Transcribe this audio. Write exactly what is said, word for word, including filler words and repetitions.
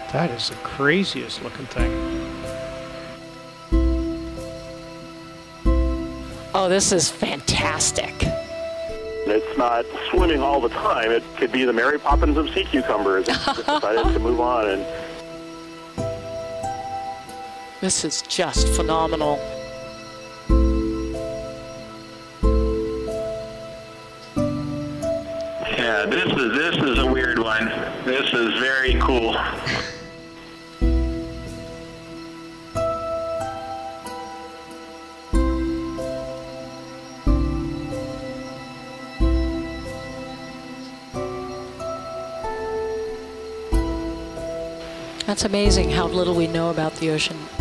That is the craziest looking thing. Oh, this is fantastic. It's not swimming all the time. It could be the Mary Poppins of sea cucumbers. It just decided to move on. And this is just phenomenal. Yeah, this is this is a weird one. This is very cool. That's amazing how little we know about the ocean.